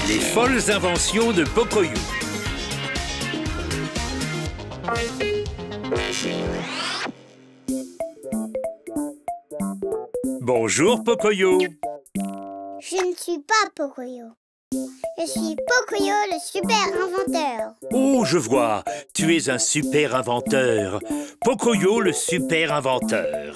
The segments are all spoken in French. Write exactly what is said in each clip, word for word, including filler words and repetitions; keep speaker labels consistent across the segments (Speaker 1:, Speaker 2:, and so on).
Speaker 1: Les folles inventions de Pocoyo. Bonjour Pocoyo.
Speaker 2: Je ne suis pas Pocoyo. Je suis Pocoyo, le super inventeur.
Speaker 1: Oh, je vois. Tu es un super inventeur. Pocoyo, le super inventeur.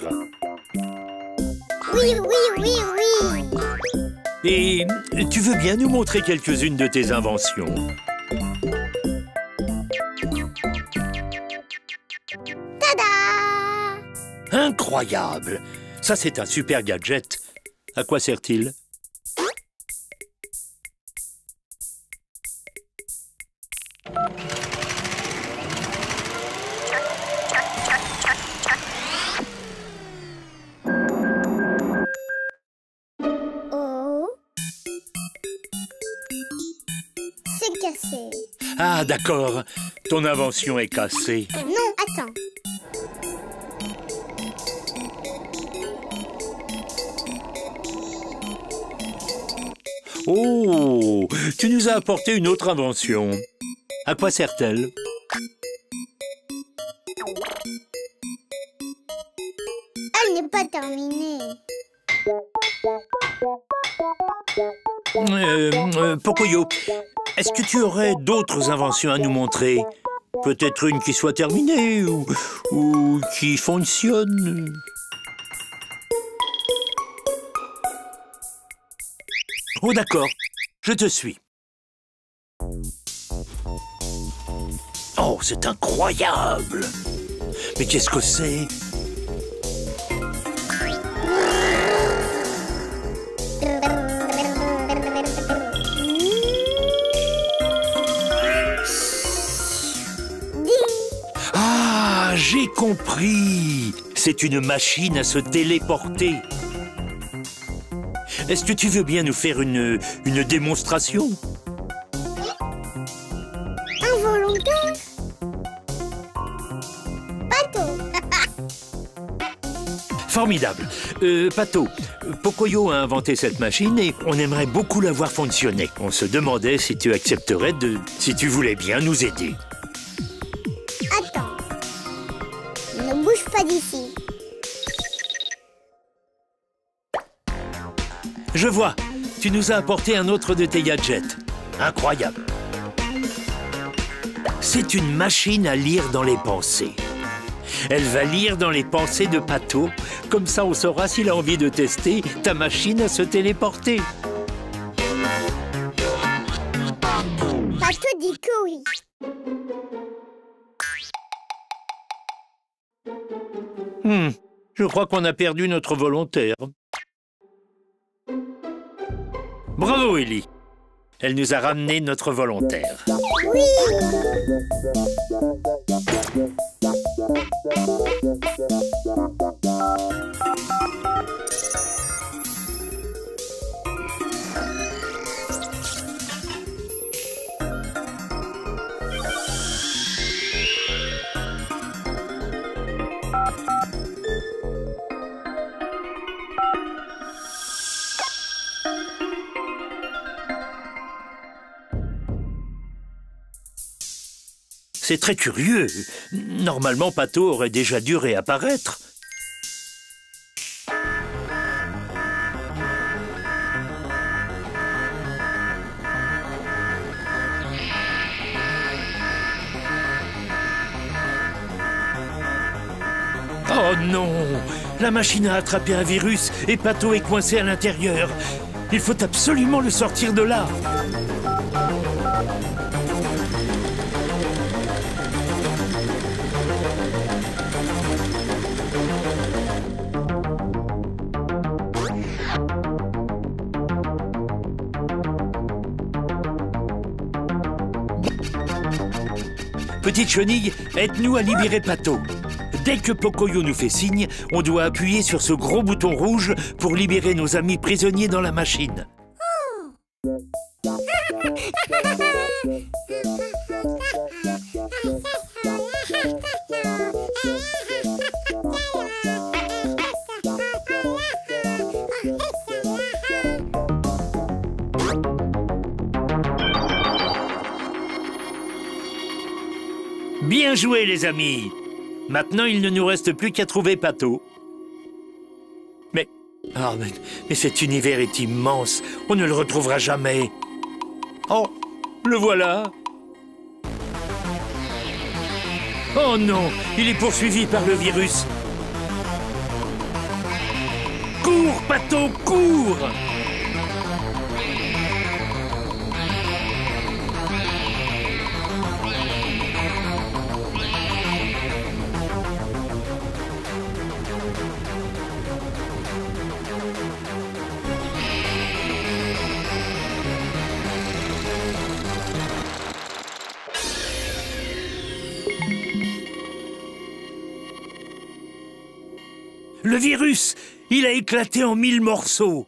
Speaker 2: Oui, oui, oui, oui.
Speaker 1: Et tu veux bien nous montrer quelques-unes de tes inventions?
Speaker 2: Tada!
Speaker 1: Incroyable! Ça, c'est un super gadget. À quoi sert-il?
Speaker 2: Oh. C'est cassé.
Speaker 1: Ah, d'accord. Ton invention est cassée.
Speaker 2: Non, attends.
Speaker 1: Oh, tu nous as apporté une autre invention. À quoi sert-elle?
Speaker 2: Elle n'est pas terminée.
Speaker 1: Euh, euh, Pocoyo, est-ce que tu aurais d'autres inventions à nous montrer? Peut-être une qui soit terminée ou, ou qui fonctionne? Oh d'accord, je te suis. Oh, c'est incroyable! Mais qu'est-ce que c'est? Ah, j'ai compris! C'est une machine à se téléporter. Est-ce que tu veux bien nous faire une, une démonstration?
Speaker 2: Involontaire? Pato.
Speaker 1: Formidable. Euh, Pato, Pocoyo a inventé cette machine et on aimerait beaucoup la voir fonctionner. On se demandait si tu accepterais de... si tu voulais bien nous aider.
Speaker 2: Attends. Ne bouge pas d'ici.
Speaker 1: Je vois, tu nous as apporté un autre de tes gadgets. Incroyable. C'est une machine à lire dans les pensées. Elle va lire dans les pensées de Pato. Comme ça, on saura s'il a envie de tester ta machine à se téléporter.
Speaker 2: Pato dit que oui.
Speaker 1: Hmm, je crois qu'on a perdu notre volontaire. Bravo, Ellie. Elle nous a ramené notre volontaire.
Speaker 2: Oui.
Speaker 1: C'est très curieux. Normalement, Pato aurait déjà dû réapparaître. Oh non! La machine a attrapé un virus et Pato est coincé à l'intérieur. Il faut absolument le sortir de là. Petite chenille, aide-nous à libérer Pato. Dès que Pocoyo nous fait signe, on doit appuyer sur ce gros bouton rouge pour libérer nos amis prisonniers dans la machine. Bien joué, les amis. Maintenant, il ne nous reste plus qu'à trouver Pato. Mais... Oh, mais, mais cet univers est immense. On ne le retrouvera jamais. Oh, le voilà. Oh non, il est poursuivi par le virus. Cours, Pato, cours! Le virus, il a éclaté en mille morceaux.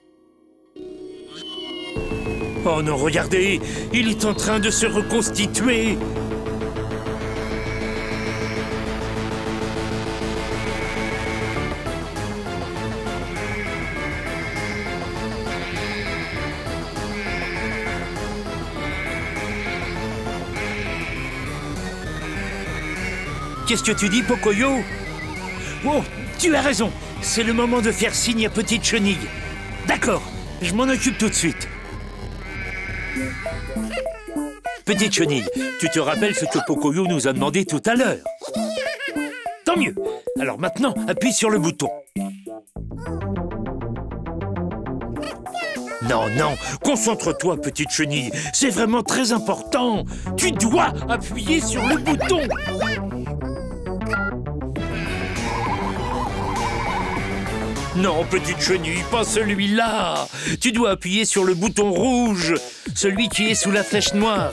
Speaker 1: Oh non, regardez, il est en train de se reconstituer. Qu'est-ce que tu dis, Pocoyo? Oh, tu as raison. C'est le moment de faire signe à Petite Chenille. D'accord, je m'en occupe tout de suite. Petite Chenille, tu te rappelles ce que Pocoyo nous a demandé tout à l'heure? Tant mieux. Alors maintenant, appuie sur le bouton. Non, non, concentre-toi, Petite Chenille. C'est vraiment très important. Tu dois appuyer sur le bouton. Non, Petite Chenille, pas celui-là. Tu dois appuyer sur le bouton rouge, celui qui est sous la flèche noire.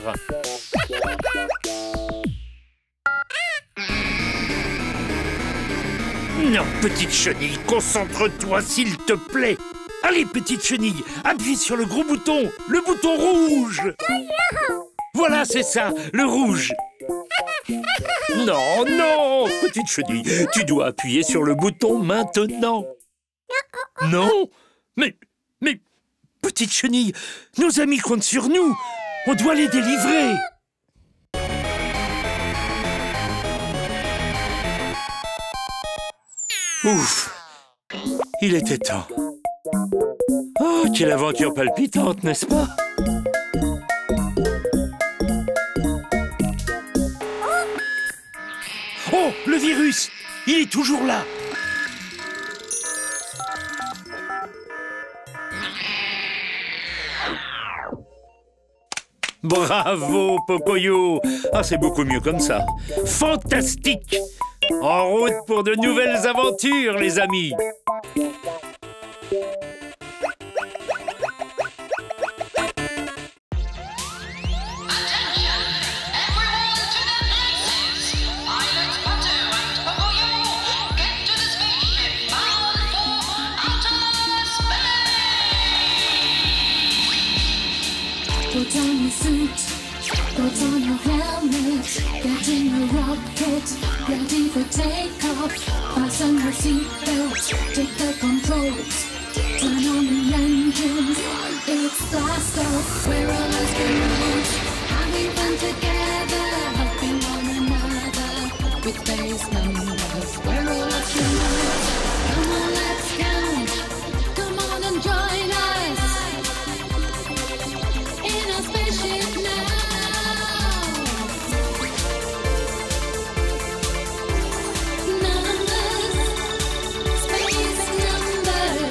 Speaker 1: Non, Petite Chenille, concentre-toi, s'il te plaît. Allez, Petite Chenille, appuie sur le gros bouton, le bouton rouge. Voilà, c'est ça, le rouge. Non, non, Petite Chenille, tu dois appuyer sur le bouton maintenant. Non, mais, mais, Petite Chenille, nos amis comptent sur nous. On doit les délivrer. Ouf, il était temps. Oh, quelle aventure palpitante, n'est-ce pas? Oh, le virus, il est toujours là. Bravo, Pocoyo! Ah, c'est beaucoup mieux comme ça. Fantastique! En route pour de nouvelles aventures, les amis!
Speaker 3: Put on your suit, put on your helmet, get in your rocket, ready for takeoff. Fasten your seatbelt, take the controls, turn on the engines, it's blast off. We're all astronauts, having fun together, helping one another with space numbers. We're all astronauts, come on, let's count, come on and join us. Spaceship now. Numbers, space numbers.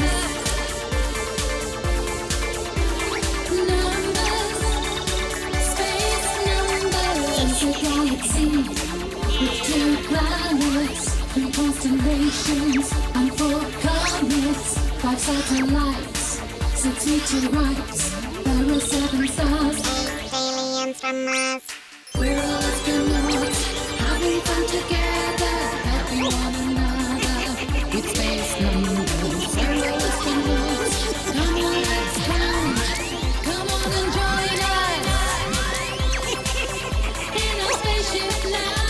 Speaker 3: Numbers, space numbers. It's a galaxy with two planets, three constellations, and four comets, five satellites, six meteorites. There are seven stars, aliens from Mars. We're all astronauts, having fun together, helping one another with space numbers. We're all astronauts, come on, let's count, come on and join us in our spaceship now.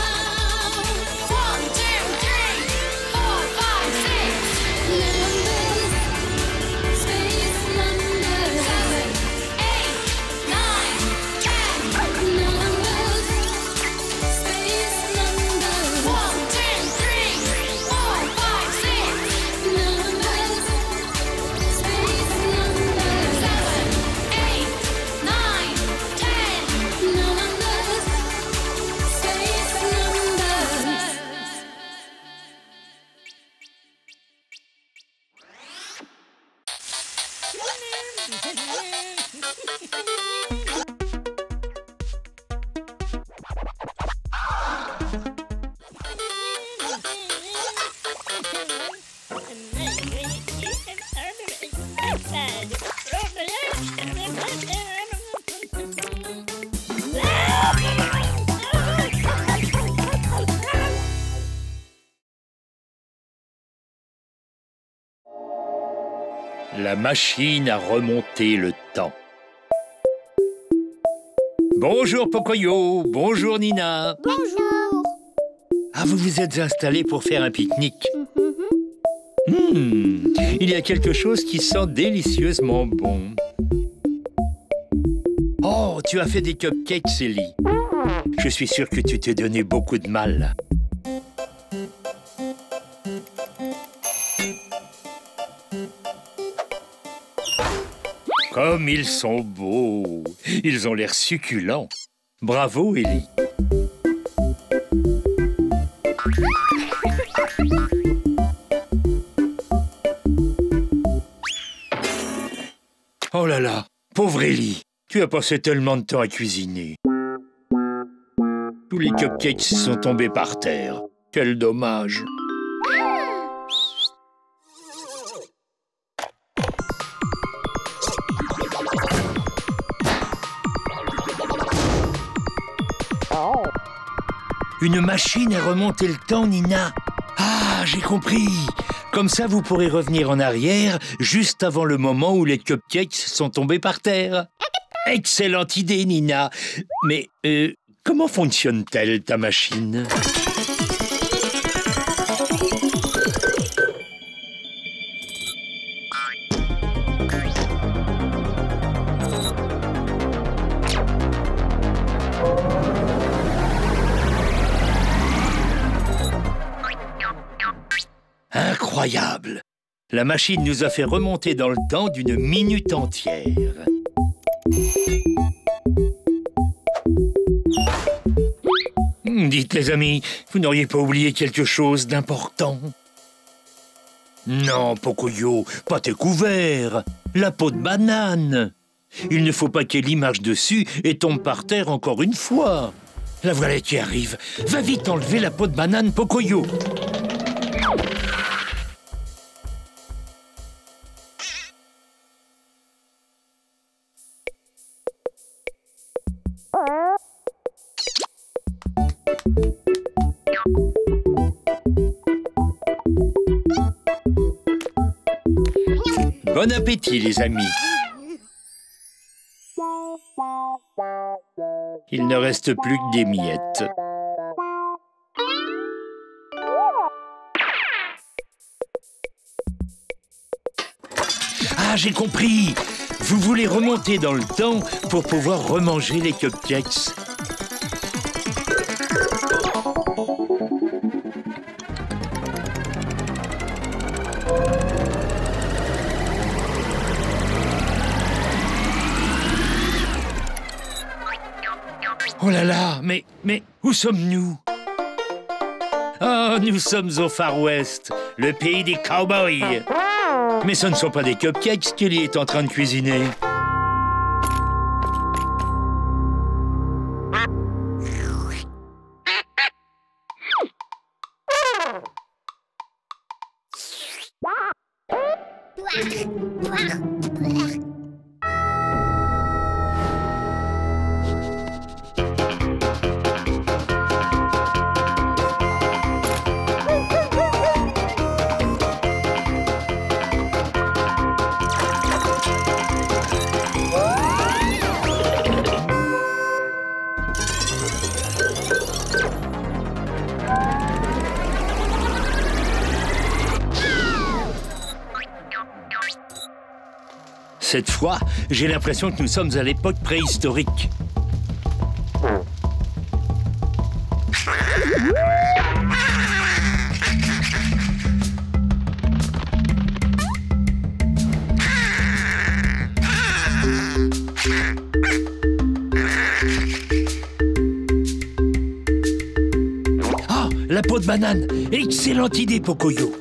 Speaker 3: One, two, three, four, five, six. Numbers, space numbers. Seven, eight, nine, ten.
Speaker 1: La machine a remonté le temps. Bonjour Pocoyo, bonjour Nina.
Speaker 2: Bonjour.
Speaker 1: Ah, vous vous êtes installés pour faire un pique-nique. Hmm, il y a quelque chose qui sent délicieusement bon. Oh, tu as fait des cupcakes, Ellie. Je suis sûr que tu t'es donné beaucoup de mal. Comme ils sont beaux. Ils ont l'air succulents. Bravo, Ellie. Oh là là, pauvre Ellie. Tu as passé tellement de temps à cuisiner. Tous les cupcakes sont tombés par terre. Quel dommage. Une machine a remonté le temps, Nina. Ah, j'ai compris. Comme ça, vous pourrez revenir en arrière juste avant le moment où les cupcakes sont tombés par terre. Excellente idée, Nina. Mais euh, comment fonctionne-t-elle, ta machine ? Incroyable! La machine nous a fait remonter dans le temps d'une minute entière. Dites les amis, vous n'auriez pas oublié quelque chose d'important? Non, Pocoyo, pas tes couverts. La peau de banane. Il ne faut pas qu'Ellie marche dessus et tombe par terre encore une fois. La voilà qui arrive. Va vite enlever la peau de banane, Pocoyo. Bon appétit, les amis. Il ne reste plus que des miettes. Ah, j'ai compris. Vous voulez remonter dans le temps pour pouvoir remanger les cupcakes. Oh là là, mais, mais où sommes-nous? Oh, nous sommes au Far West, le pays des cowboys. Mais ce ne sont pas des cupcakes qu'Ellie est en train de cuisiner. Cette fois, j'ai l'impression que nous sommes à l'époque préhistorique. Oh, la peau de banane! Excellente idée, Pocoyo!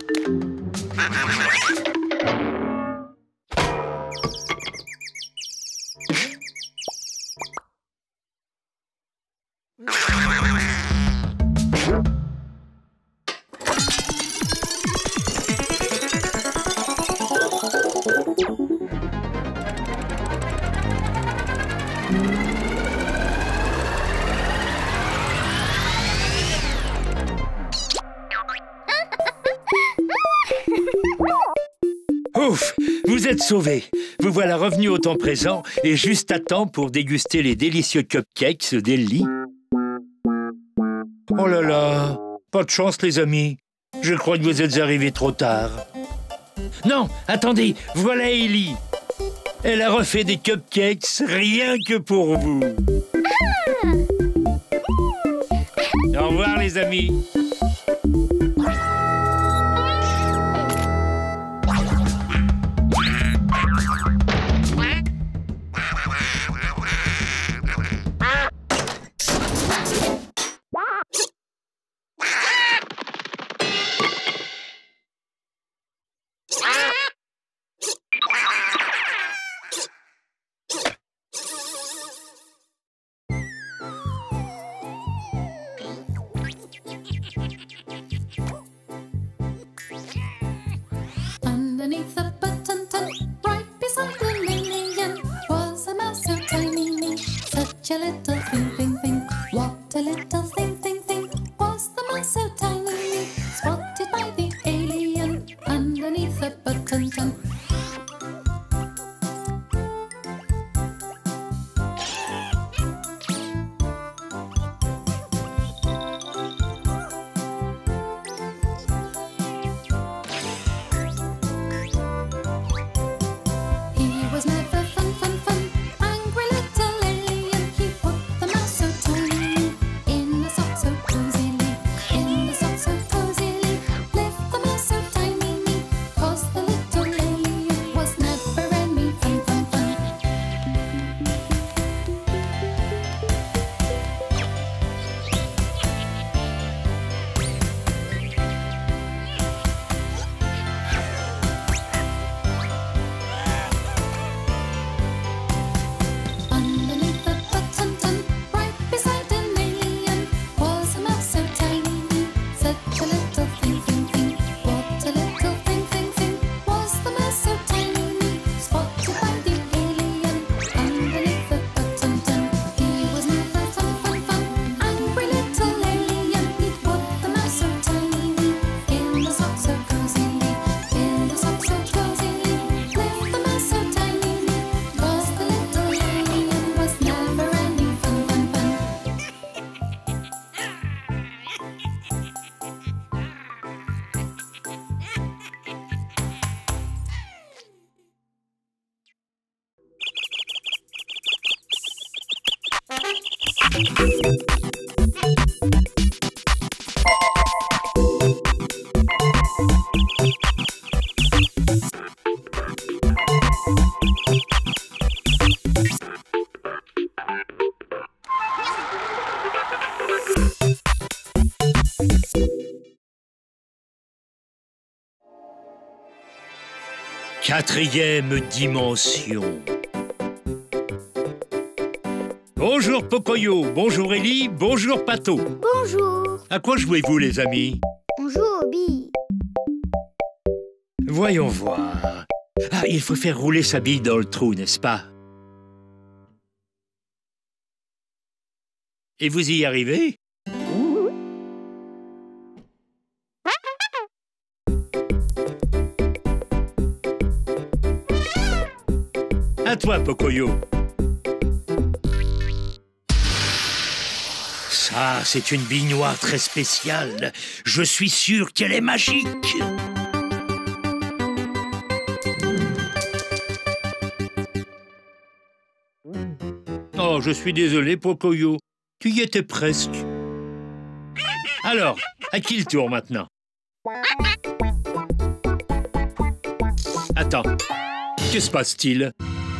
Speaker 1: Ouf, vous êtes sauvés. Vous voilà revenus au temps présent et juste à temps pour déguster les délicieux cupcakes d'Ellie. Oh là là, pas de chance les amis. Je crois que vous êtes arrivés trop tard. Non, attendez, voilà Ellie. Elle a refait des cupcakes rien que pour vous. Au revoir les amis.
Speaker 3: Underneath the button, right beside the alien, was a mouse so tiny, such a little thing, thing, thing. What a little thing, thing, thing. Was the mouse so tiny, spotted by the alien, underneath the button.
Speaker 1: Quatrième dimension. Bonjour Pocoyo, bonjour Ellie, bonjour Pato.
Speaker 2: Bonjour.
Speaker 1: À quoi jouez-vous les amis?
Speaker 2: On joue aux billes.
Speaker 1: Voyons voir. Ah, il faut faire rouler sa bille dans le trou, n'est-ce pas? Et vous y arrivez? À toi, Pocoyo. Ça, c'est une bille noire très spéciale. Je suis sûr qu'elle est magique. Oh, je suis désolé, Pocoyo. Tu y étais presque. Alors, à qui le tour maintenant? Attends, que se passe-t-il?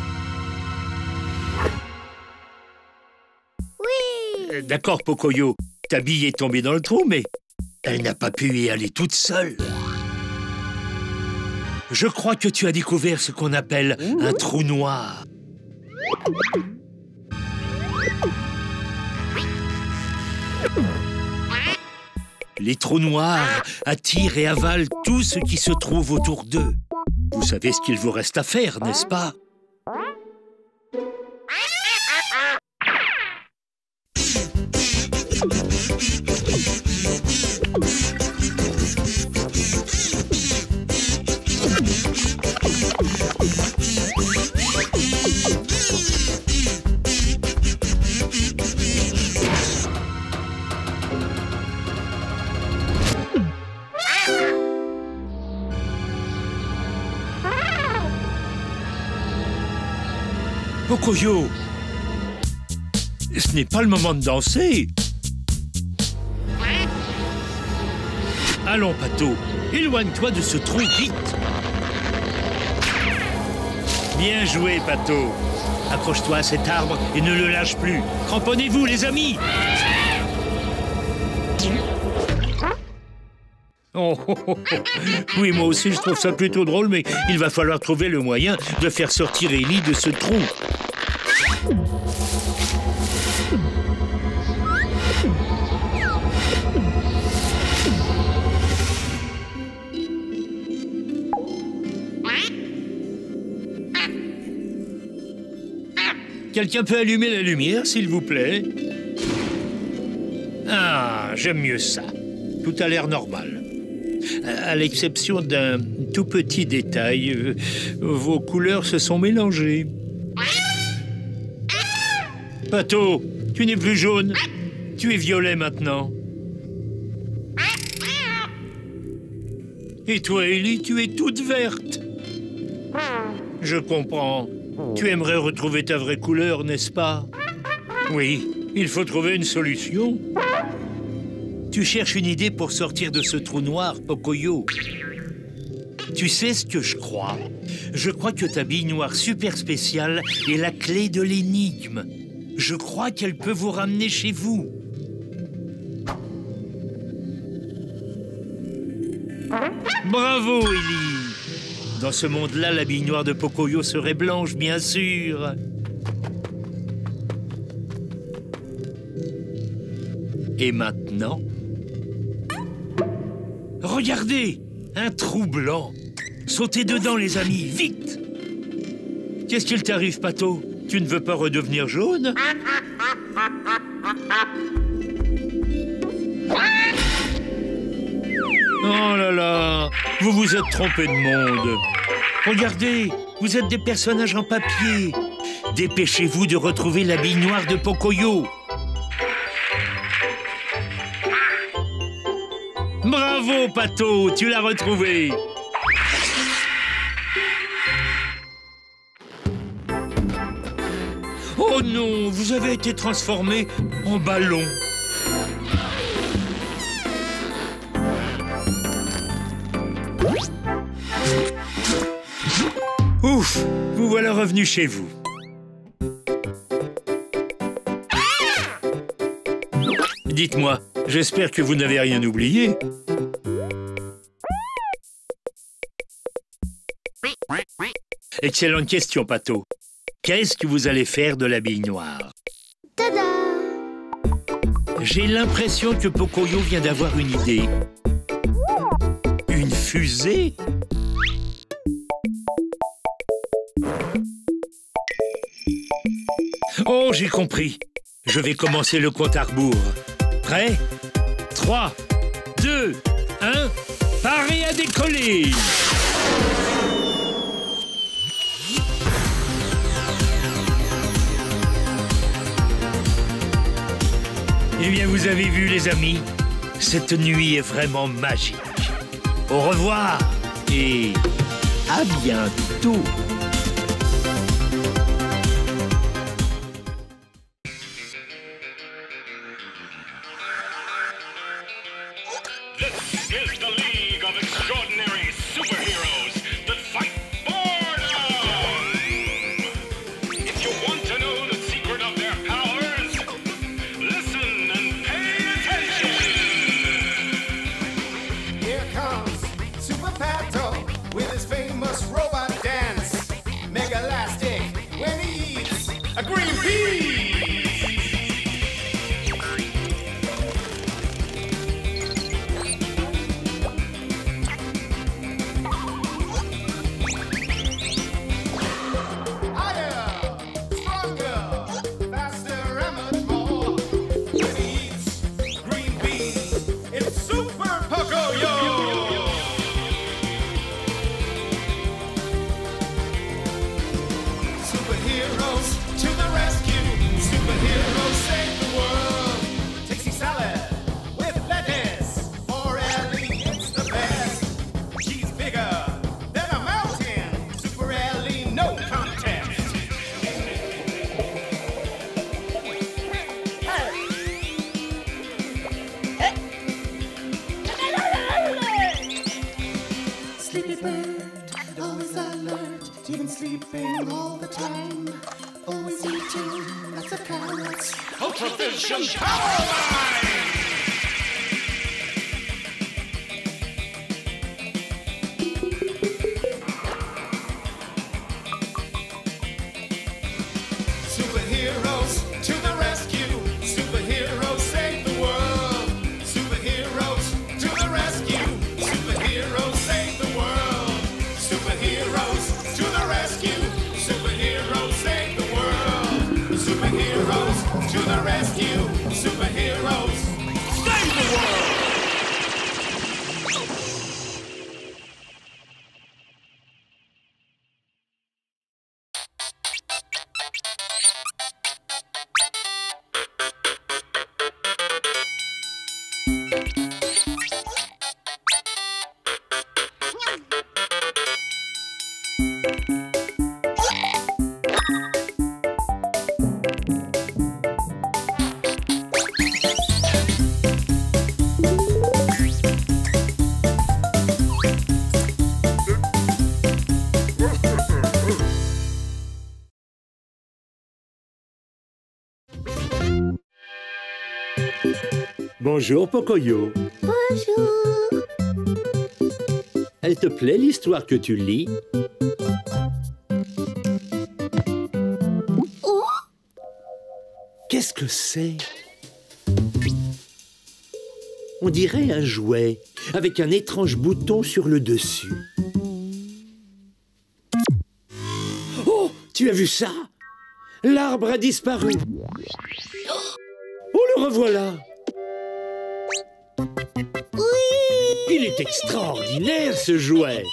Speaker 2: Oui.
Speaker 1: D'accord, Pocoyo, ta bille est tombée dans le trou, mais elle n'a pas pu y aller toute seule. Je crois que tu as découvert ce qu'on appelle un trou noir. Les trous noirs attirent et avalent tout ce qui se trouve autour d'eux. Vous savez ce qu'il vous reste à faire, n'est-ce pas? Pocoyo! Ce n'est pas le moment de danser. Allons, Pato, éloigne-toi de ce trou, vite. Bien joué, Pato. Accroche-toi à cet arbre et ne le lâche plus. Cramponnez-vous, les amis. Oh, oh, oh, oh. Oui, moi aussi, je trouve ça plutôt drôle, mais il va falloir trouver le moyen de faire sortir Ellie de ce trou. Quelqu'un peut allumer la lumière, s'il vous plaît? Ah, j'aime mieux ça. Tout a l'air normal. À l'exception d'un tout petit détail, euh, vos couleurs se sont mélangées. Pato, tu n'es plus jaune. Tu es violet maintenant. Et toi, Ellie, tu es toute verte. Je comprends. Tu aimerais retrouver ta vraie couleur, n'est-ce pas? Oui, il faut trouver une solution. Tu cherches une idée pour sortir de ce trou noir, Pocoyo. Tu sais ce que je crois? Je crois que ta bille noire super spéciale est la clé de l'énigme. Je crois qu'elle peut vous ramener chez vous. Bravo, Ellie! Dans ce monde-là, la bille noire de Pocoyo serait blanche, bien sûr. Et maintenant... Regardez! Un trou blanc! Sautez dedans, les amis, vite! Qu'est-ce qu'il t'arrive, Pato? Tu ne veux pas redevenir jaune? Oh là là! Vous vous êtes trompé de monde! Regardez! Vous êtes des personnages en papier! Dépêchez-vous de retrouver la bille noire de Pocoyo! Bravo, Pato! Tu l'as retrouvée! Oh non! Vous avez été transformé en ballon! Ouf! Vous voilà revenu chez vous. Dites-moi, j'espère que vous n'avez rien oublié. Excellente question, Pato. Qu'est-ce que vous allez faire de la bille noire?
Speaker 2: Tada!
Speaker 1: J'ai l'impression que Pocoyo vient d'avoir une idée. Une fusée? Oh, j'ai compris. Je vais commencer le compte à rebours. Prêt? trois, deux, un, parez à décoller! Eh bien, vous avez vu, les amis, cette nuit est vraiment magique. Au revoir et à bientôt.
Speaker 4: Is the League of Extraordinary Superheroes that fight boredom! If you want to know the secret of their powers, listen and pay attention!
Speaker 5: Here comes Super Pato with his famous robot dance. Megalastic when he eats a green pea! Napping all the time, always eating lots of carrots.
Speaker 4: Ultravision Power Line!
Speaker 5: Superheroes to the rescue. Superheroes save the world. Superheroes to the rescue. Superheroes save the world. Superheroes to the rescue. Superheroes save the world. Superheroes to the rescue. Superheroes save the world.
Speaker 1: Bonjour, Pocoyo.
Speaker 2: Bonjour.
Speaker 1: Elle te plaît l'histoire que tu lis?
Speaker 2: Oh,
Speaker 1: Qu'est-ce que c'est? On dirait un jouet, avec un étrange bouton sur le dessus. Oh, tu as vu ça? L'arbre a disparu. Oh, le revoilà.
Speaker 2: oui.
Speaker 1: Il est extraordinaire, ce jouet.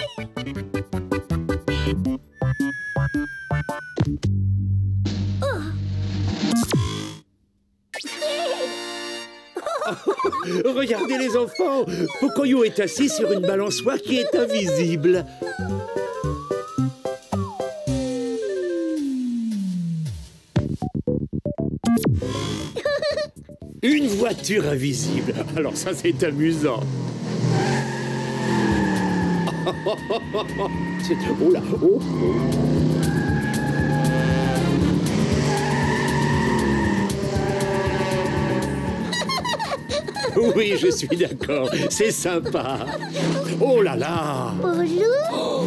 Speaker 1: Regardez les enfants, Pocoyo est assis sur une balançoire qui est invisible. Une voiture invisible. Alors ça, c'est amusant. C'est... Oh là, oh, oh. Oui, je suis d'accord. C'est sympa. Oh là là.
Speaker 2: Bonjour.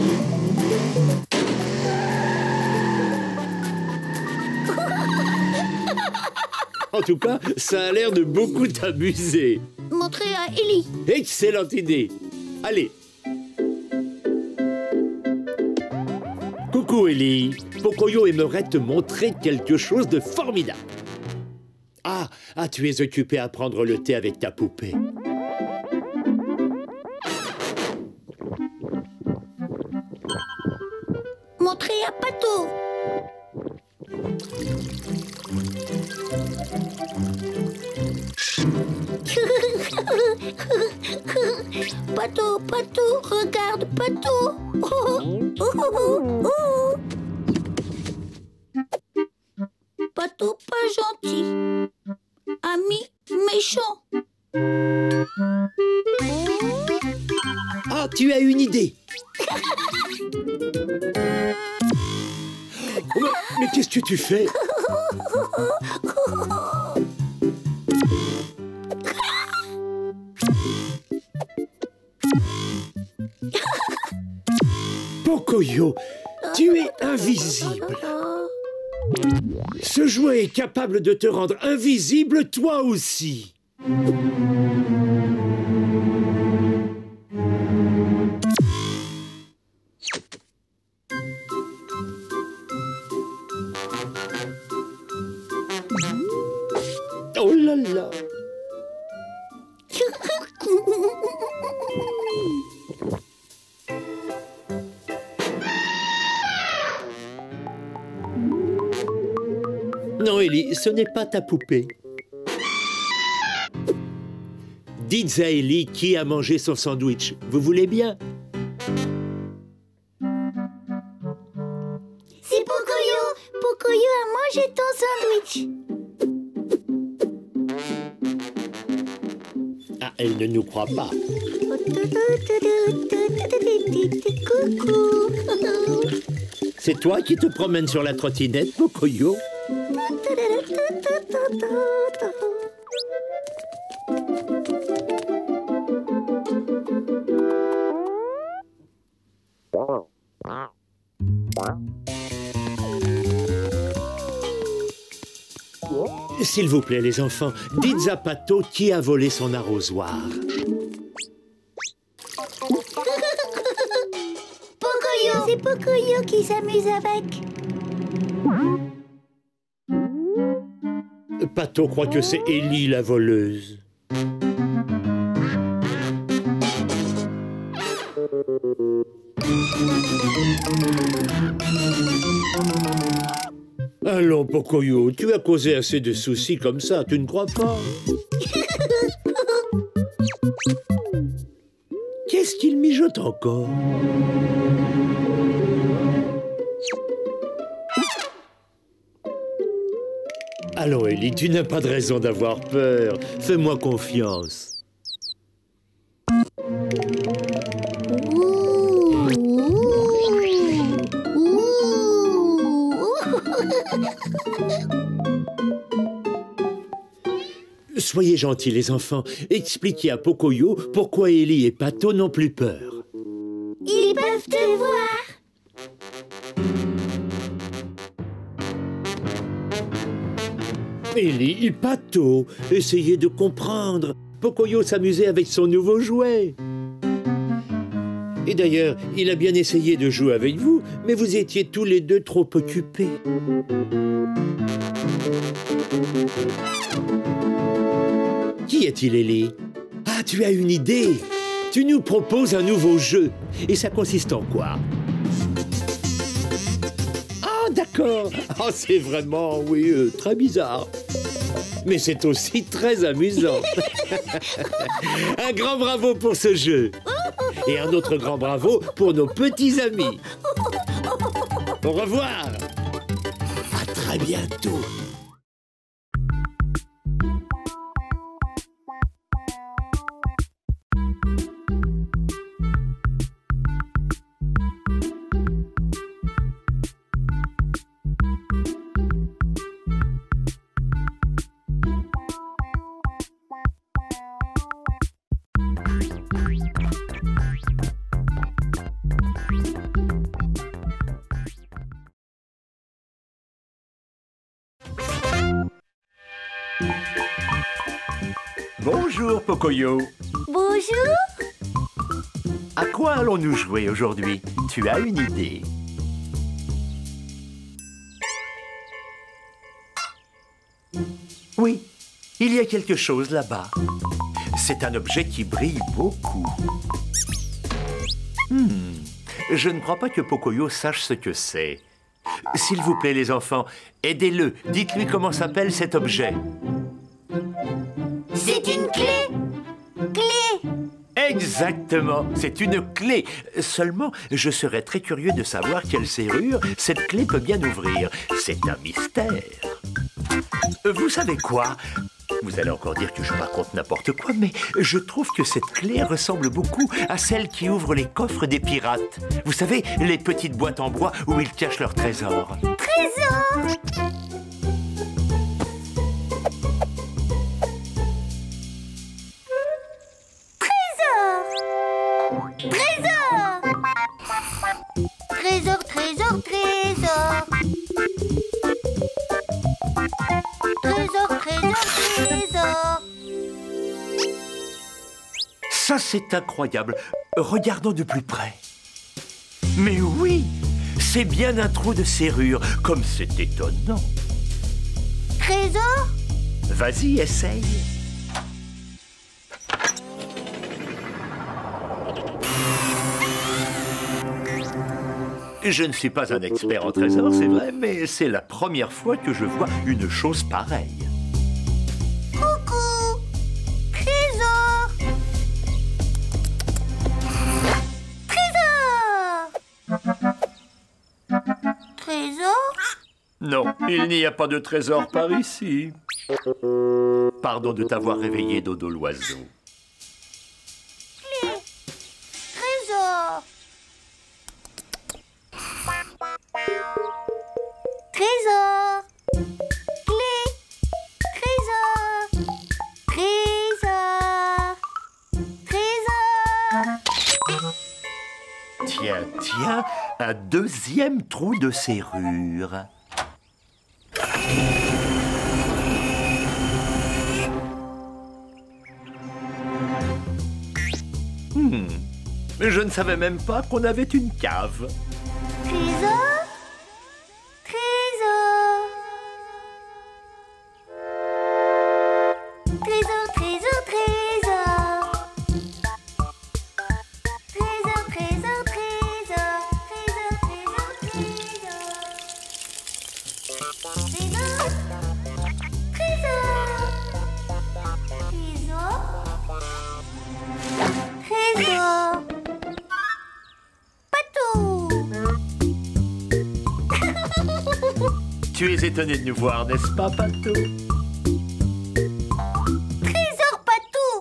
Speaker 1: En tout cas, ça a l'air de beaucoup t'amuser.
Speaker 2: Montrez à Ellie.
Speaker 1: Excellente idée. Allez. Coucou Ellie. Pocoyo aimerait te montrer quelque chose de formidable. Ah, ah, tu es occupé à prendre le thé avec ta poupée.
Speaker 2: Montrez à Pato. Pato, Pato, regarde Pato. Oh, oh, oh, oh. Pato pas gentil. Ami méchant.
Speaker 1: Ah, tu as une idée. Oh, mais mais qu'est-ce que tu fais? Pocoyo, tu es invisible. Ce jouet est capable de te rendre invisible toi aussi. Oh là là. Non, Ellie, ce n'est pas ta poupée. Dites à Ellie qui a mangé son sandwich. Vous voulez bien?
Speaker 2: C'est Pocoyo. Pocoyo a mangé ton sandwich.
Speaker 1: Ah, elle ne nous croit pas.
Speaker 2: Coucou.
Speaker 1: c'est toi qui te promènes sur la trottinette, Pocoyo? S'il vous plaît, les enfants, dites à Pato qui a volé son arrosoir.
Speaker 2: Pocoyo! C'est Pocoyo qui s'amuse avec.
Speaker 1: Pato croit que c'est Ellie la voleuse. Allons, Pocoyo, tu as causé assez de soucis comme ça, tu ne crois pas? Qu'est-ce qu'il mijote encore? Allons, Ellie, tu n'as pas de raison d'avoir peur. Fais-moi confiance. Soyez gentils, les enfants. Expliquez à Pocoyo pourquoi Ellie et Pato n'ont plus peur.
Speaker 2: Ils peuvent te voir.
Speaker 1: Ellie et Pato, essayez de comprendre. Pocoyo s'amusait avec son nouveau jouet. Et d'ailleurs, il a bien essayé de jouer avec vous, mais vous étiez tous les deux trop occupés. Qui est-il, Ellie? Ah, tu as une idée. Tu nous proposes un nouveau jeu. Et ça consiste en quoi? Ah, d'accord. Ah, c'est vraiment, oui, euh, très bizarre. Mais c'est aussi très amusant. Un grand bravo pour ce jeu. Et un autre grand bravo pour nos petits amis. Au revoir. À très bientôt.
Speaker 6: Bonjour, Pocoyo.
Speaker 2: Bonjour.
Speaker 6: À quoi allons-nous jouer aujourd'hui? Tu as une idée? Oui, il y a quelque chose là-bas. C'est un objet qui brille beaucoup. Hmm, je ne crois pas que Pocoyo sache ce que c'est. S'il vous plaît, les enfants, aidez-le. Dites-lui comment s'appelle cet objet.
Speaker 2: C'est une clé. Clé.
Speaker 6: Exactement, c'est une clé. Seulement, je serais très curieux de savoir quelle serrure cette clé peut bien ouvrir. C'est un mystère. Vous savez quoi? Vous allez encore dire que je raconte n'importe quoi, mais je trouve que cette clé ressemble beaucoup à celle qui ouvre les coffres des pirates. Vous savez, les petites boîtes en bois où ils cachent leurs trésors.
Speaker 2: Trésor. Trésor. Trésor, trésor, trésor. Trésor, trésor, trésor.
Speaker 6: Ça, c'est incroyable. Regardons de plus près. Mais oui, c'est bien un trou de serrure, comme c'est étonnant.
Speaker 2: Trésor.
Speaker 6: Vas-y, essaye. Je ne suis pas un expert en trésors, c'est vrai, mais c'est la première fois que je vois une chose pareille.
Speaker 2: Coucou. Trésor. Trésor. Trésor.
Speaker 6: Non, il n'y a pas de trésor par ici. Pardon de t'avoir réveillé, dodo l'oiseau.
Speaker 2: Trésor.
Speaker 6: Tiens, tiens, un deuxième trou de serrure. Hmm. Je ne savais même pas qu'on avait une cave.
Speaker 2: Trésor? Trésor? Trésor, trésor, trésor. Trésor, trésor, trésor. Trésor, trésor, trésor. Trésor. Trésor. Trésor. Patou.
Speaker 6: Tu es étonné de nous voir, n'est-ce pas, Pato?
Speaker 2: Trésor Patou.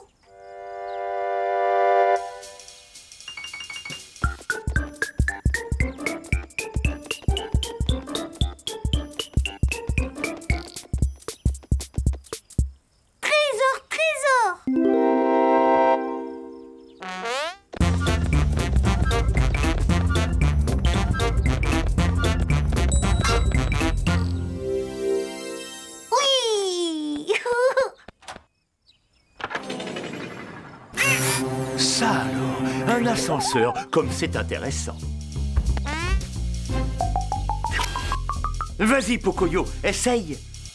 Speaker 2: Trésor, trésor. Oui.
Speaker 6: Ça alors, un ascenseur, comme c'est intéressant. Vas-y, Pocoyo, essaye.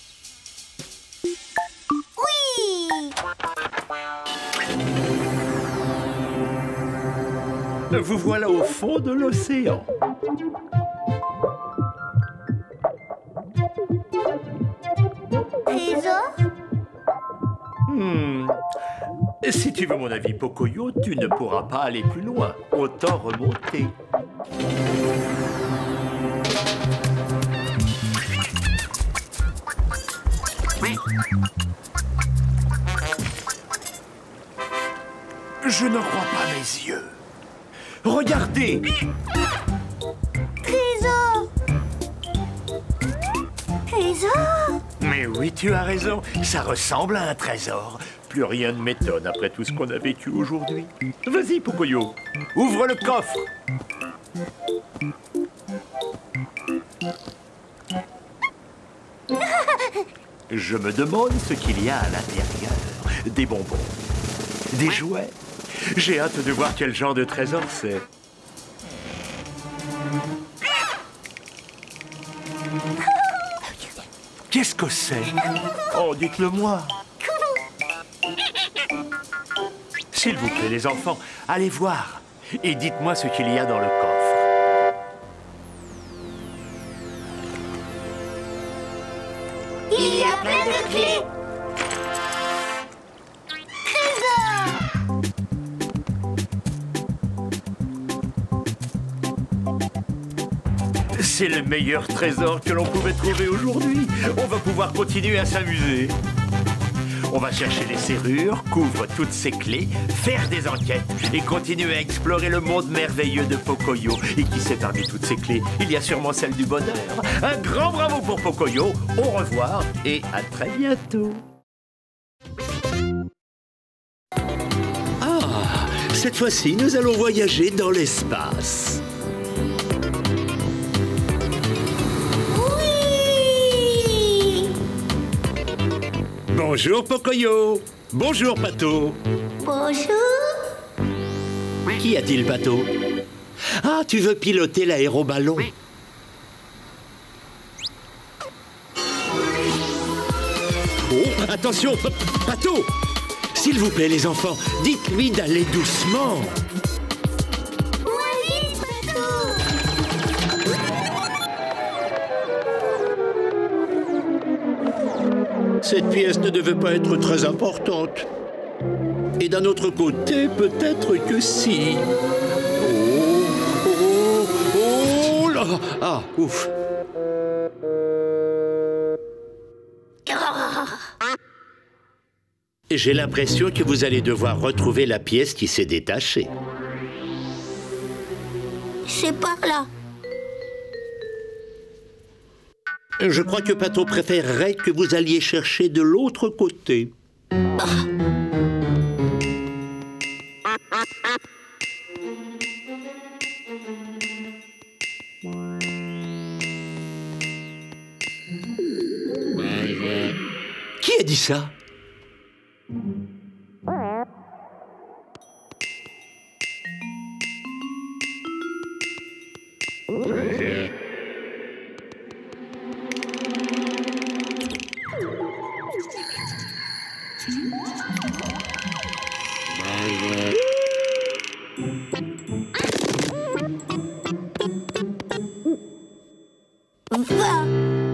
Speaker 2: Oui.
Speaker 6: Vous voilà au fond de l'océan.
Speaker 2: Trésor.
Speaker 6: Hmm. Si tu veux mon avis, Pocoyo, tu ne pourras pas aller plus loin. Autant remonter. Je n'en crois pas mes yeux. Regardez!
Speaker 2: Trésor. Trésor.
Speaker 6: Mais oui, tu as raison. Ça ressemble à un trésor. Plus rien ne m'étonne après tout ce qu'on a vécu aujourd'hui. Vas-y, Pocoyo. Ouvre le coffre. Je me demande ce qu'il y a à l'intérieur. Des bonbons. Des jouets. J'ai hâte de voir quel genre de trésor c'est. Qu'est-ce que c'est? Oh, dites-le moi. S'il vous plaît, les enfants, allez voir et dites-moi ce qu'il y a dans le coffre.
Speaker 2: Il y a plein de clés. Trésor.
Speaker 6: C'est le meilleur trésor que l'on pouvait trouver aujourd'hui. On va pouvoir continuer à s'amuser. On va chercher les serrures, couvre toutes ces clés, faire des enquêtes et continuer à explorer le monde merveilleux de Pocoyo. Et qui sait, parmi toutes ces clés, il y a sûrement celle du bonheur. Un grand bravo pour Pocoyo, au revoir et à très bientôt.
Speaker 1: Ah, cette fois-ci, nous allons voyager dans l'espace.
Speaker 2: Oui.
Speaker 1: Bonjour, Pocoyo. Bonjour, Pato.
Speaker 2: Bonjour.
Speaker 1: Qu'y a-t-il, Pato? Ah, tu veux piloter l'aéroballon? Oh, attention, Pa- Pato! S'il vous plaît, les enfants, dites-lui d'aller doucement.
Speaker 2: Oui, Patou.
Speaker 1: Cette pièce ne devait pas être très importante. Et d'un autre côté, peut-être que si. Oh, oh, oh là! Ah, ouf. J'ai l'impression que vous allez devoir retrouver la pièce qui s'est détachée.
Speaker 2: C'est par là.
Speaker 1: Je crois que Pato préférerait que vous alliez chercher de l'autre côté.
Speaker 6: Qui a dit ça?
Speaker 2: Va.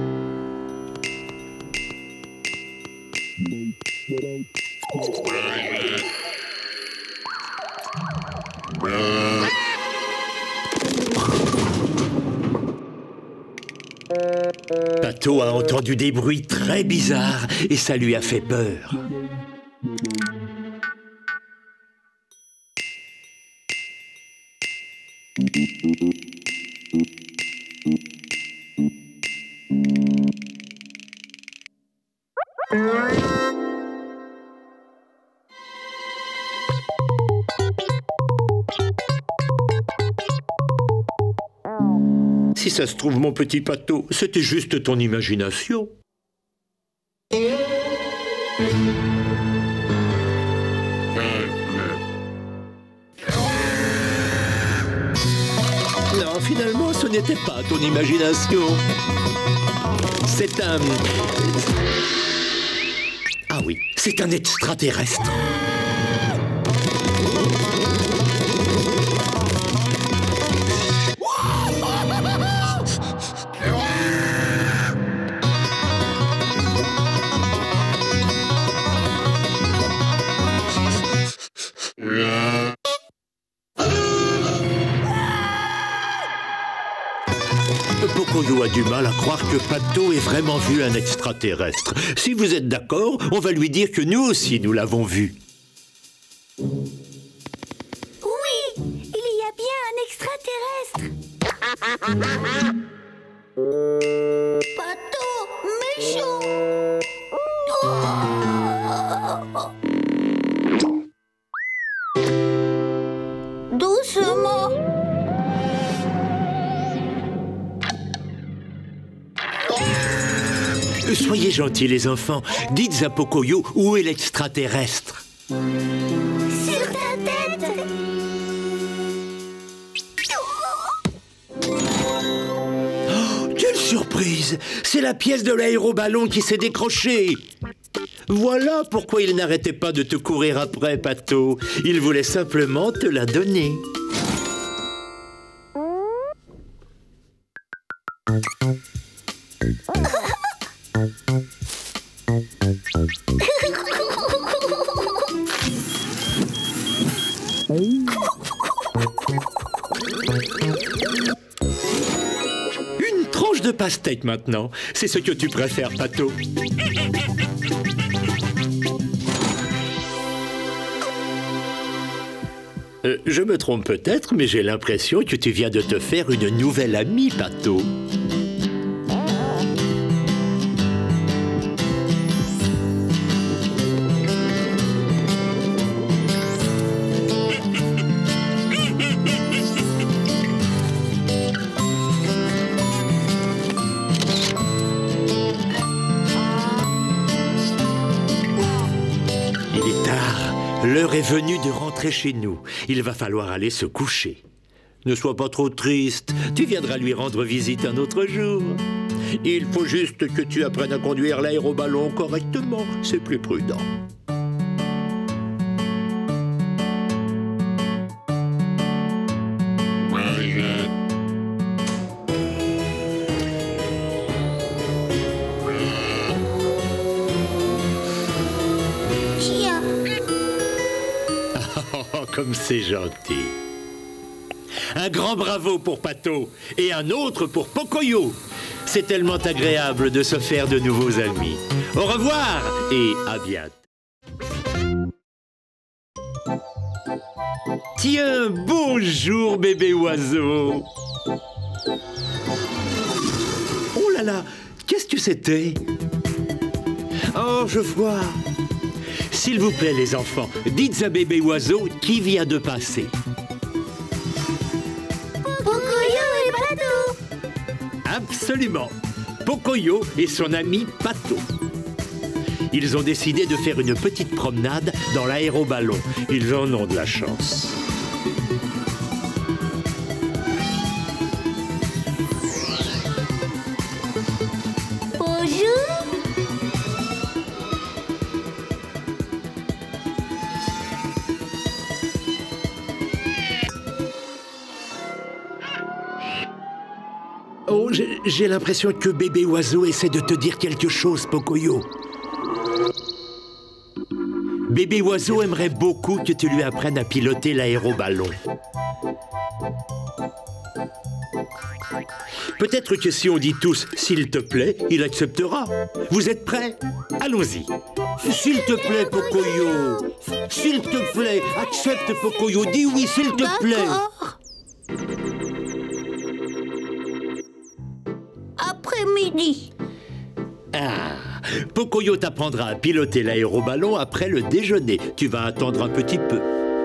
Speaker 6: Pato a entendu des bruits très bizarres et ça lui a fait peur. Si ça se trouve, mon petit Pato, c'était juste ton imagination. Non, finalement, ce n'était pas ton imagination. C'est un... Ah oui, c'est un extraterrestre. Pocoyo a du mal à croire que Pato ait vraiment vu un extraterrestre. Si vous êtes d'accord, on va lui dire que nous aussi nous l'avons vu.
Speaker 2: Oui, il y a bien un extraterrestre. Pato, méchant. Oh. Doucement.
Speaker 6: Soyez gentils les enfants, dites à Pocoyo où est l'extraterrestre.
Speaker 2: Sur ta tête.
Speaker 6: Oh, quelle surprise! C'est la pièce de l'aéroballon qui s'est décrochée. Voilà pourquoi il n'arrêtait pas de te courir après, Pato. Il voulait simplement te la donner. Une tranche de pastèque maintenant. C'est ce que tu préfères, Pato. Euh, je me trompe peut-être, mais j'ai l'impression que tu viens de te faire une nouvelle amie, Pato. L'heure est venue de rentrer chez nous. Il va falloir aller se coucher. Ne sois pas trop triste. Tu viendras lui rendre visite un autre jour. Il faut juste que tu apprennes à conduire l'aéroballon correctement. C'est plus prudent. Comme c'est gentil. Un grand bravo pour Pato et un autre pour Pocoyo. C'est tellement agréable de se faire de nouveaux amis. Au revoir et à bientôt. Tiens, bonjour bébé oiseau. Oh là là, qu'est-ce que c'était? Oh, je vois. S'il vous plaît, les enfants, dites à bébé oiseau qui vient de passer.
Speaker 2: Pocoyo et Pato.
Speaker 6: Absolument. Pocoyo et son ami Pato. Ils ont décidé de faire une petite promenade dans l'aéroballon. Ils en ont de la chance.
Speaker 2: Bonjour.
Speaker 6: Oh, j'ai- j'ai l'impression que bébé oiseau essaie de te dire quelque chose, Pocoyo. Bébé oiseau aimerait beaucoup que tu lui apprennes à piloter l'aéroballon. Peut-être que si on dit tous « s'il te plaît », il acceptera. Vous êtes prêts? Allons-y. S'il te plaît, Pocoyo. S'il te plaît, accepte, Pocoyo. Dis oui, s'il te plaît.
Speaker 2: D'accord. Après-midi.
Speaker 6: Ah, Pocoyo t'apprendra à piloter l'aéroballon après le déjeuner. Tu vas attendre un petit peu.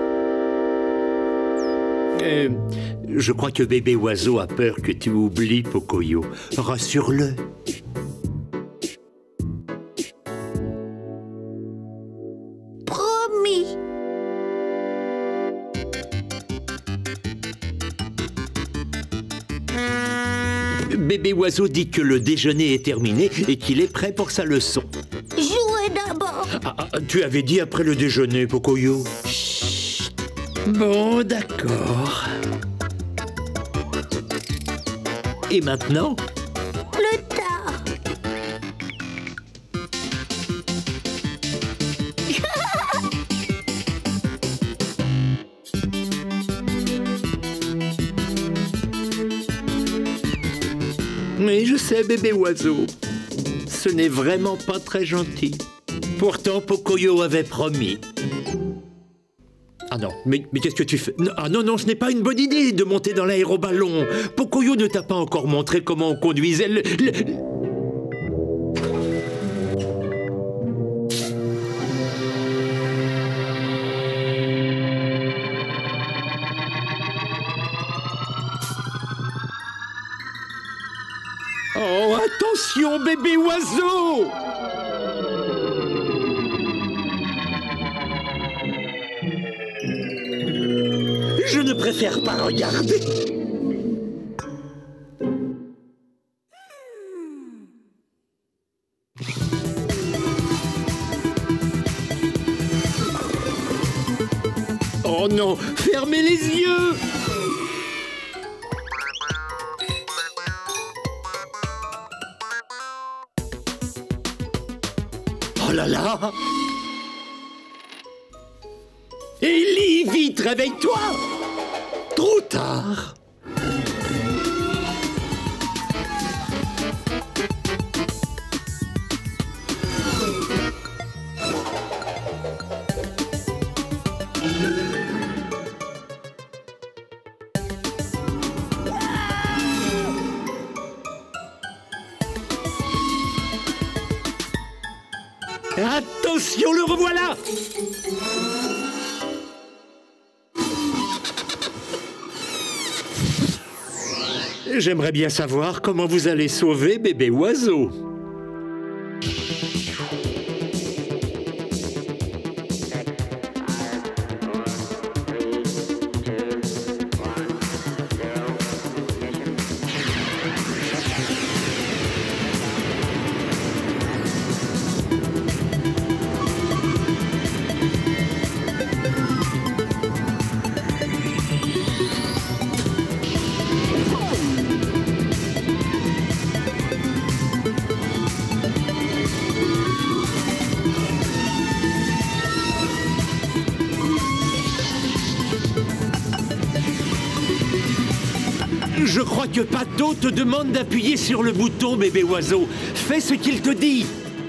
Speaker 6: Euh, je crois que bébé oiseau a peur que tu oublies, Pocoyo. Rassure-le.
Speaker 2: Promis.
Speaker 6: Bébé oiseau dit que le déjeuner est terminé et qu'il est prêt pour sa leçon.
Speaker 2: Jouez d'abord.
Speaker 6: Ah, ah, tu avais dit après le déjeuner, Pocoyo. Chut. Bon, d'accord. Et maintenant?
Speaker 2: Plus tard.
Speaker 6: Mais je sais, bébé oiseau. Ce n'est vraiment pas très gentil. Pourtant, Pocoyo avait promis. Ah non, mais, mais qu'est-ce que tu fais? Non, Ah non, non, ce n'est pas une bonne idée de monter dans l'aéroballon. Pocoyo ne t'a pas encore montré comment on conduisait le... le- Oh, attention, bébé oiseau! Je ne préfère pas regarder. Oh non, fermez les yeux! Oh là là! Ellie, vite, réveille-toi! Trop tard! Attention, le revoilà! J'aimerais bien savoir comment vous allez sauver bébé oiseau. Je crois que Pato te demande d'appuyer sur le bouton, bébé oiseau. Fais ce qu'il te dit.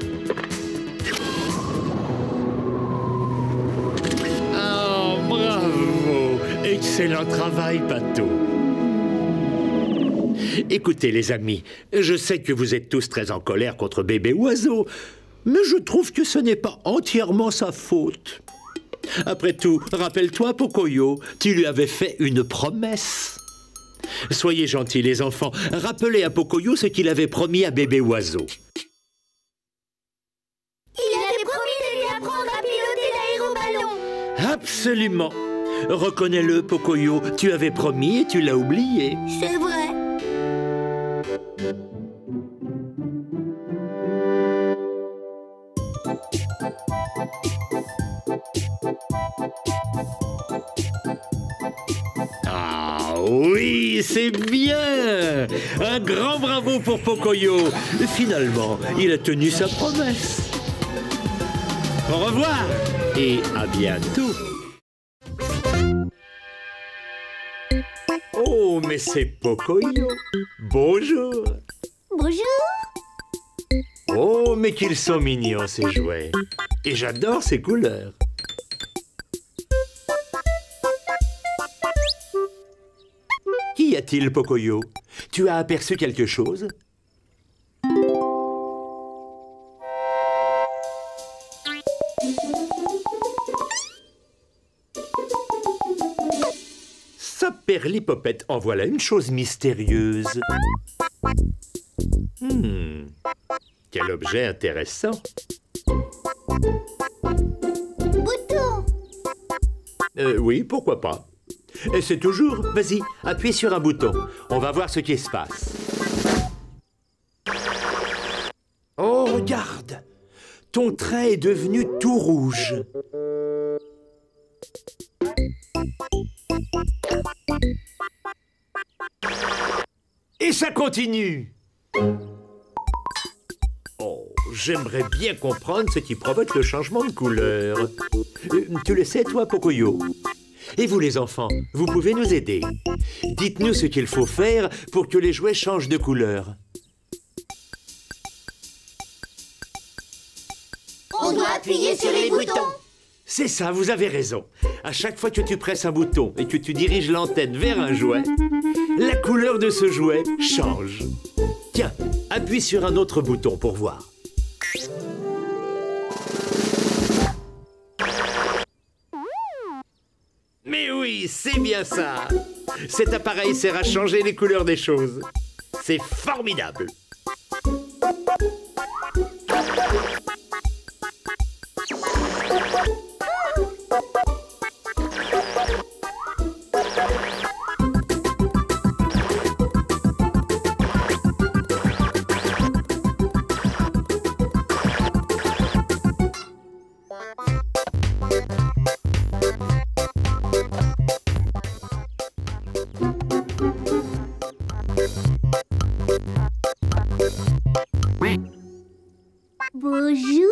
Speaker 6: Oh, bravo! Excellent travail, Pato. Écoutez, les amis, je sais que vous êtes tous très en colère contre bébé oiseau, mais je trouve que ce n'est pas entièrement sa faute. Après tout, rappelle-toi, Pocoyo, tu lui avais fait une promesse. Soyez gentils, les enfants. Rappelez à Pocoyo ce qu'il avait promis à bébé oiseau.
Speaker 2: Il avait
Speaker 3: m'apprendre à piloter l'aéroballon.
Speaker 6: Absolument. Reconnais-le, Pocoyo. Tu avais promis et tu l'as oublié.
Speaker 3: C'est vrai.
Speaker 6: Ah oui, c'est bien. Un grand bravo pour Pocoyo. Finalement, il a tenu sa promesse. Au revoir et à bientôt. Oh, mais c'est Pocoyo. Bonjour.
Speaker 3: Bonjour.
Speaker 6: Oh, mais qu'ils sont mignons, ces jouets. Et j'adore ces couleurs. Qu'y a-t-il, Pocoyo? Tu as aperçu quelque chose? Saperlipopette, en voilà une chose mystérieuse. Hmm. Quel objet intéressant.
Speaker 2: Bouton.
Speaker 6: Euh, oui, pourquoi pas. Et c'est toujours... Vas-y, appuie sur un bouton. On va voir ce qui se passe. Oh, regarde! Ton trait est devenu tout rouge. Et ça continue. Oh, j'aimerais bien comprendre ce qui provoque le changement de couleur. Euh, tu le sais, toi, Pocoyo? Et vous, les enfants, vous pouvez nous aider. Dites-nous ce qu'il faut faire pour que les jouets changent de couleur.
Speaker 3: On doit appuyer sur les boutons.
Speaker 6: C'est ça, vous avez raison. À chaque fois que tu presses un bouton et que tu diriges l'antenne vers un jouet, la couleur de ce jouet change. Tiens, appuie sur un autre bouton pour voir. Mais oui, c'est bien ça. Cet appareil sert à changer les couleurs des choses. C'est formidable.
Speaker 3: Bonjour.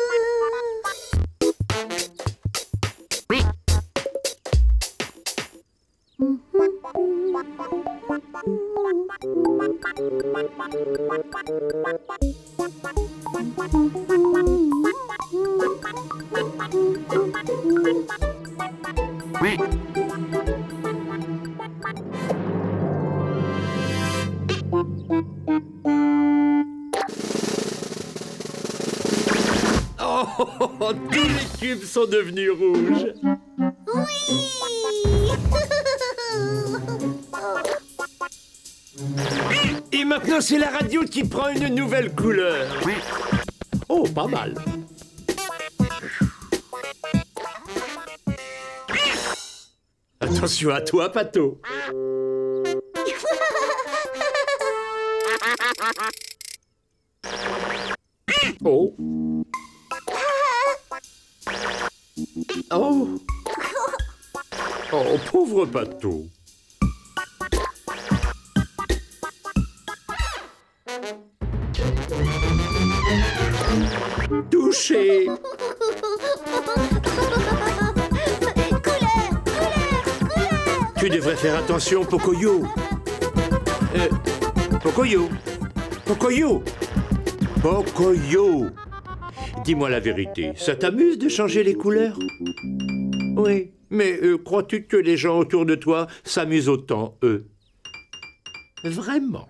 Speaker 6: Oh, oh, oh, oh, tous les cubes sont devenus rouges.
Speaker 2: Oui.
Speaker 6: Et maintenant, c'est la radio qui prend une nouvelle couleur. Oh, pas mal. Attention à toi, Pato. Oh. Oh. Oh, pauvre Pato. Touché.
Speaker 2: Couleur, couleur, couleur.
Speaker 6: Tu devrais faire attention, Pocoyo. Euh, Pocoyo. Pocoyo. Pocoyo. Dis-moi la vérité, ça t'amuse de changer les couleurs? Oui, mais euh, crois-tu que les gens autour de toi s'amusent autant, eux? Vraiment?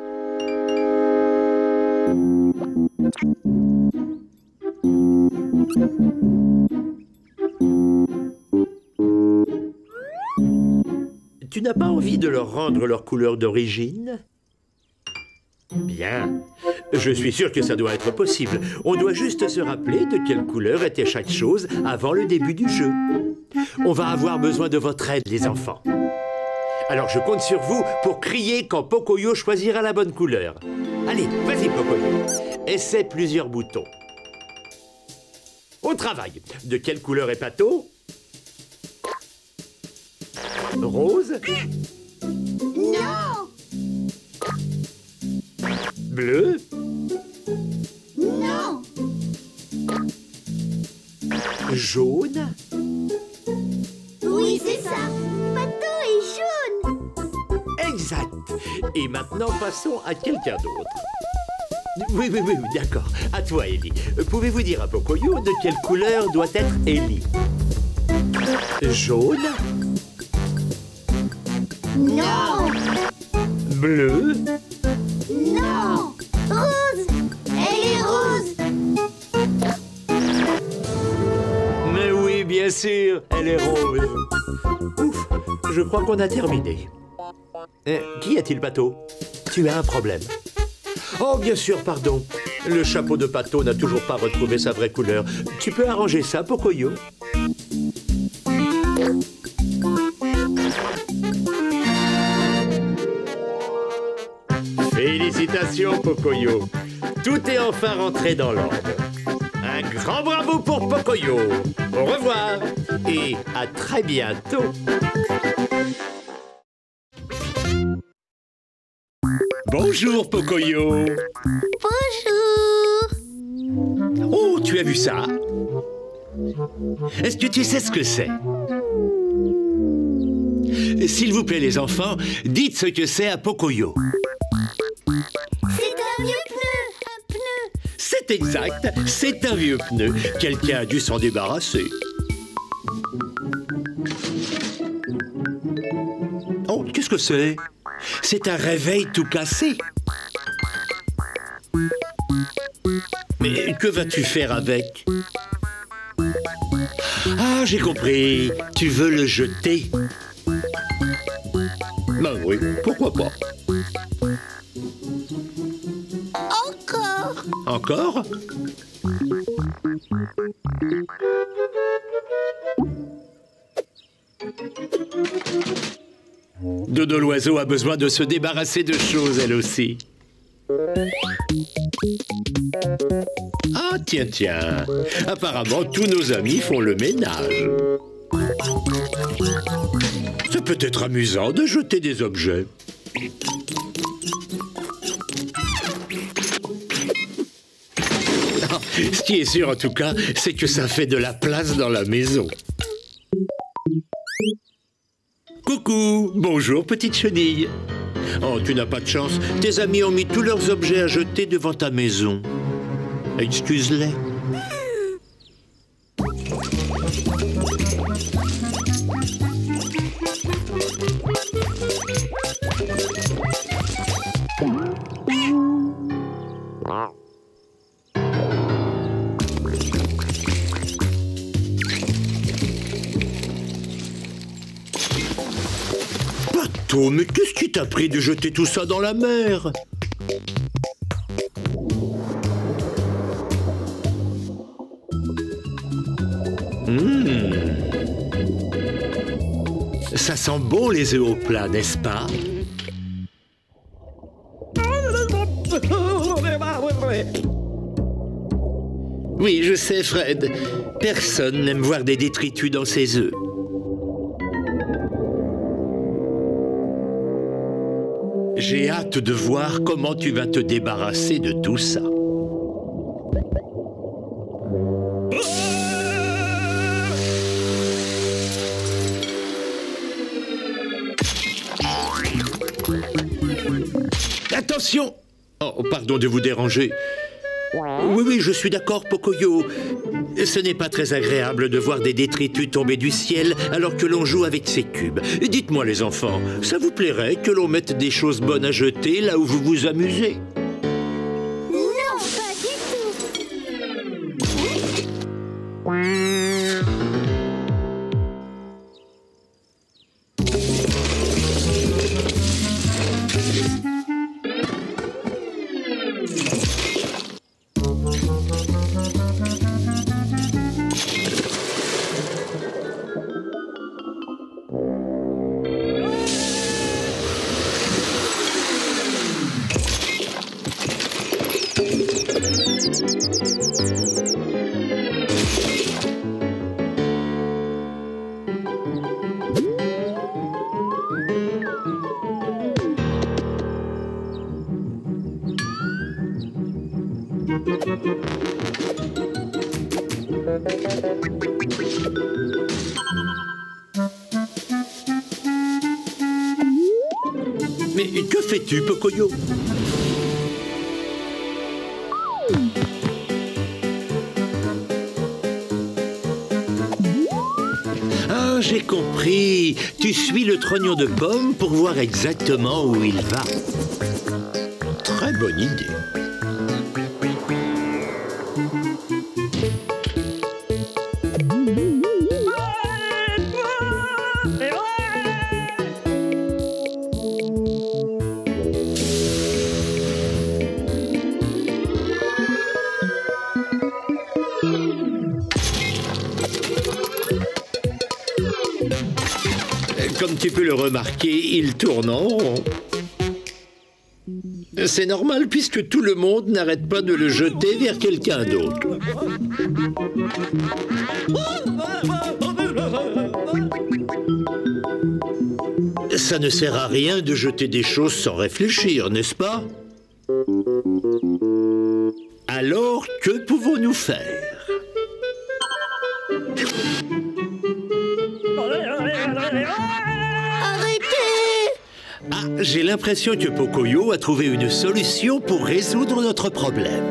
Speaker 6: Tu n'as pas envie de leur rendre leur couleur d'origine? Bien. Je suis sûr que ça doit être possible. On doit juste se rappeler de quelle couleur était chaque chose avant le début du jeu. On va avoir besoin de votre aide, les enfants. Alors je compte sur vous pour crier quand Pocoyo choisira la bonne couleur. Allez, vas-y Pocoyo. Essaie plusieurs boutons. Au travail. De quelle couleur est Pato? Rose?
Speaker 2: Non!
Speaker 6: Bleu?
Speaker 2: Non!
Speaker 6: Jaune?
Speaker 2: Oui, c'est ça! Pato est jaune!
Speaker 6: Exact. Et maintenant, passons à quelqu'un d'autre. Oui, oui, oui, oui, d'accord. À toi, Ellie. Pouvez-vous dire à Pocoyo de quelle couleur doit être Ellie? Jaune?
Speaker 2: Non!
Speaker 6: Bleu?
Speaker 2: Non! Rose! Elle est rose!
Speaker 6: Mais oui, bien sûr, elle est rose. Ouf, je crois qu'on a terminé. Euh, Qu'y a-t-il, Pato? Tu as un problème. Oh, bien sûr, pardon. Le chapeau de Pato n'a toujours pas retrouvé sa vraie couleur. Tu peux arranger ça, Pocoyo? Félicitations, Pocoyo. Tout est enfin rentré dans l'ordre. Un grand bravo pour Pocoyo. Au revoir et à très bientôt. Bonjour, Pocoyo.
Speaker 2: Bonjour!
Speaker 6: Oh, tu as vu ça? Est-ce que tu sais ce que c'est? S'il vous plaît, les enfants, dites ce que c'est à Pocoyo.
Speaker 2: C'est un vieux pneu! Un pneu!
Speaker 6: C'est exact, c'est un vieux pneu. Quelqu'un a dû s'en débarrasser. Oh, qu'est-ce que c'est? C'est un réveil tout cassé. Mais que vas-tu faire avec? Ah, j'ai compris. Tu veux le jeter? Ben oui, pourquoi pas?
Speaker 2: Encore!
Speaker 6: Encore? Dodo l'oiseau a besoin de se débarrasser de choses, elle aussi. Ah, tiens, tiens. Apparemment, tous nos amis font le ménage. Ça peut être amusant de jeter des objets. Ah, ce qui est sûr, en tout cas, c'est que ça fait de la place dans la maison. Coucou, bonjour petite chenille. Oh, tu n'as pas de chance, tes amis ont mis tous leurs objets à jeter devant ta maison. Excuse-les. Pato, mais qu'est-ce qui t'a pris de jeter tout ça dans la mer? Mmh. Ça sent bon les œufs au plat, n'est-ce pas? Oui, je sais, Fred. Personne n'aime voir des détritus dans ses œufs. J'ai hâte de voir comment tu vas te débarrasser de tout ça. Attention! Oh, pardon de vous déranger. Oui, oui, je suis d'accord, Pocoyo. Ce n'est pas très agréable de voir des détritus tomber du ciel alors que l'on joue avec ces cubes. Dites-moi, les enfants, ça vous plairait que l'on mette des choses bonnes à jeter là où vous vous amusez?
Speaker 2: Non, pas du tout!
Speaker 6: Mais que fais-tu, Pocoyo? Ah, j'ai compris. Tu suis le trognon de pomme pour voir exactement où il va. Très bonne idée. Comme tu peux le remarquer, il tourne en rond. C'est normal puisque tout le monde n'arrête pas de le jeter vers quelqu'un d'autre. Ça ne sert à rien de jeter des choses sans réfléchir, n'est-ce pas? Alors, que pouvons-nous faire? Ah, j'ai l'impression que Pocoyo a trouvé une solution pour résoudre notre problème.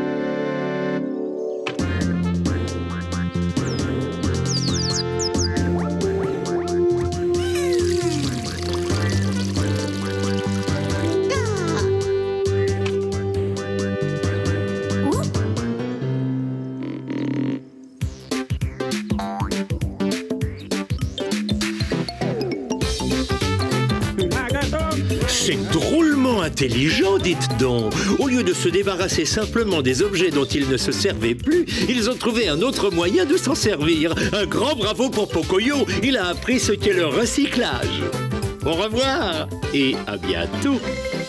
Speaker 6: C'est drôlement intelligent, dites donc. Au lieu de se débarrasser simplement des objets dont ils ne se servaient plus, ils ont trouvé un autre moyen de s'en servir. Un grand bravo pour Pocoyo. Il a appris ce qu'est le recyclage. Au revoir et à bientôt.